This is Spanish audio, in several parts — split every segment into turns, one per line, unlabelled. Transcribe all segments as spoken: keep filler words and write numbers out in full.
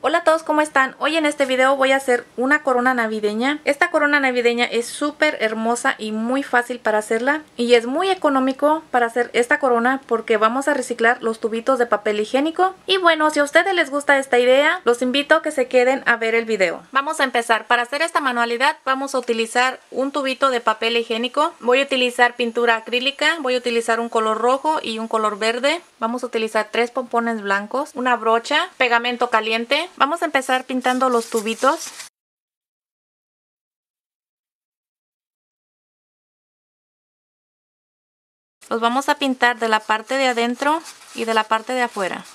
Hola a todos, ¿cómo están? Hoy en este video voy a hacer una corona navideña. Esta corona navideña es súper hermosa y muy fácil para hacerla. Y es muy económico para hacer esta corona porque vamos a reciclar los tubitos de papel higiénico. Y bueno, si a ustedes les gusta esta idea, los invito a que se queden a ver el video. Vamos a empezar. Para hacer esta manualidad vamos a utilizar un tubito de papel higiénico. Voy a utilizar pintura acrílica, voy a utilizar un color rojo y un color verde. Vamos a utilizar tres pompones blancos, una brocha, pegamento caliente. Vamos a empezar pintando los tubitos. Los vamos a pintar de la parte de adentro y de la parte de afuera.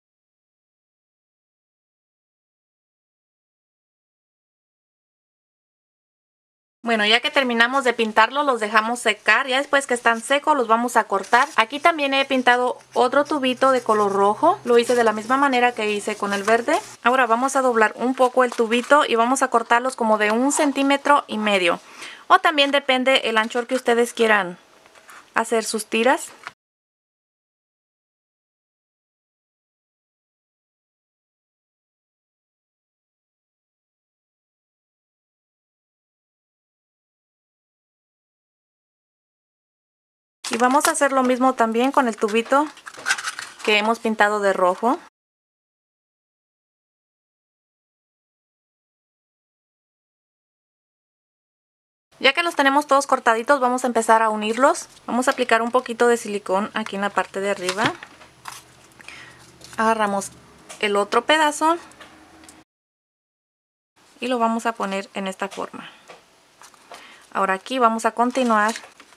Bueno, ya que terminamos de pintarlos, los dejamos secar. Ya después que están secos, los vamos a cortar. Aquí también he pintado otro tubito de color rojo. Lo hice de la misma manera que hice con el verde. Ahora vamos a doblar un poco el tubito y vamos a cortarlos como de un centímetro y medio. O también depende el anchor que ustedes quieran hacer sus tiras. Y vamos a hacer lo mismo también con el tubito que hemos pintado de rojo. Ya que los tenemos todos cortaditos, vamos a empezar a unirlos. Vamos a aplicar un poquito de silicón aquí en la parte de arriba. Agarramos el otro pedazo y lo vamos a poner en esta forma. Ahora aquí vamos a continuar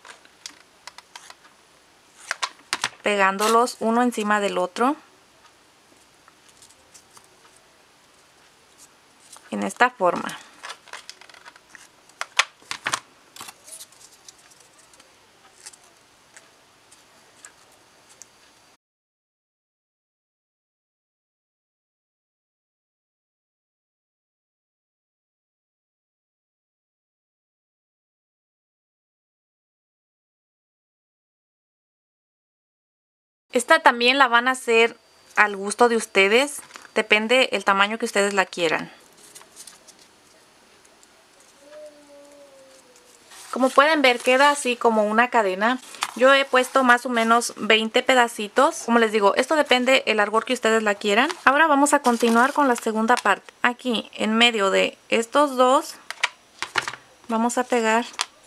pegándolos uno encima del otro en esta forma. Esta también la van a hacer al gusto de ustedes, depende el tamaño que ustedes la quieran. Como pueden ver, queda así como una cadena. Yo he puesto más o menos veinte pedacitos. Como les digo, esto depende el largor que ustedes la quieran. Ahora vamos a continuar con la segunda parte. Aquí en medio de estos dos vamos a pegar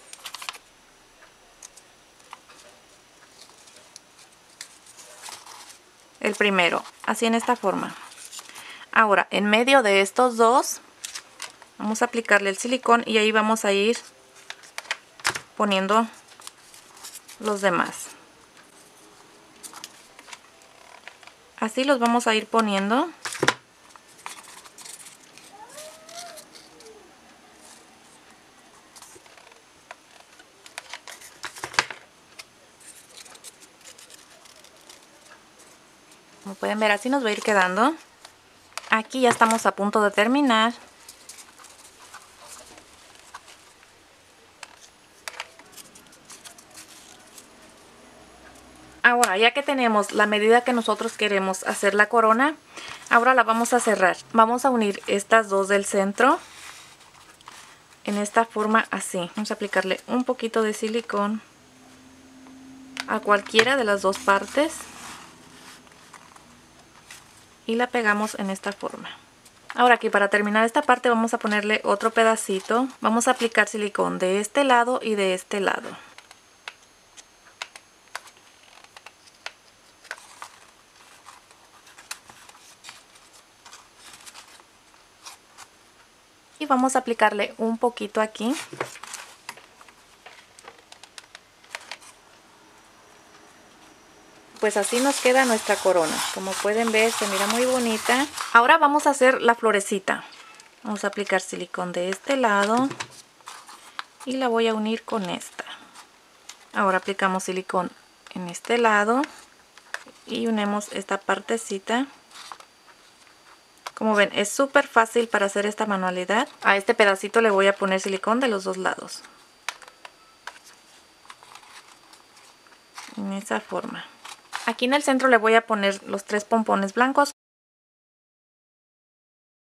el primero, así en esta forma. Ahora en medio de estos dos vamos a aplicarle el silicón y ahí vamos a ir poniendo los demás. Así los vamos a ir poniendo. Como pueden ver, así nos va a ir quedando. Aquí ya estamos a punto de terminar. Ahora, ya que tenemos la medida que nosotros queremos hacer la corona, ahora la vamos a cerrar. Vamos a unir estas dos del centro en esta forma así. Vamos a aplicarle un poquito de silicón a cualquiera de las dos partes y la pegamos en esta forma. Ahora aquí para terminar esta parte vamos a ponerle otro pedacito. Vamos a aplicar silicón de este lado y de este lado. Y vamos a aplicarle un poquito aquí. Pues así nos queda nuestra corona. Como pueden ver, se mira muy bonita. Ahora vamos a hacer la florecita. Vamos a aplicar silicón de este lado y la voy a unir con esta. Ahora aplicamos silicón en este lado y unimos esta partecita. Como ven, es súper fácil para hacer esta manualidad. A este pedacito le voy a poner silicón de los dos lados. En esa forma. Aquí en el centro le voy a poner los tres pompones blancos.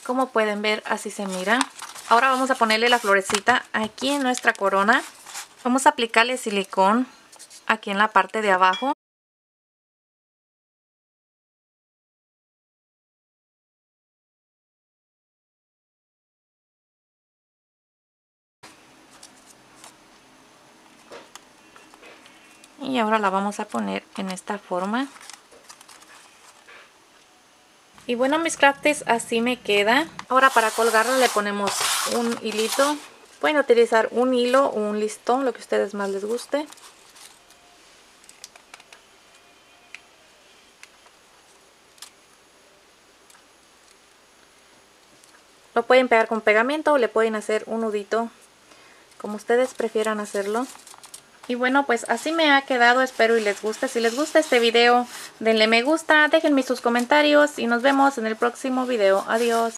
Como pueden ver, así se mira. Ahora vamos a ponerle la florecita aquí en nuestra corona. Vamos a aplicarle silicón aquí en la parte de abajo. Y ahora la vamos a poner en esta forma. Y bueno, mis crafties, así me queda. Ahora para colgarla le ponemos un hilito. Pueden utilizar un hilo o un listón, lo que a ustedes más les guste. Lo pueden pegar con pegamento o le pueden hacer un nudito, como ustedes prefieran hacerlo. Y bueno, pues así me ha quedado, espero y les guste. Si les gusta este video, denle me gusta, déjenme sus comentarios y nos vemos en el próximo video. Adiós.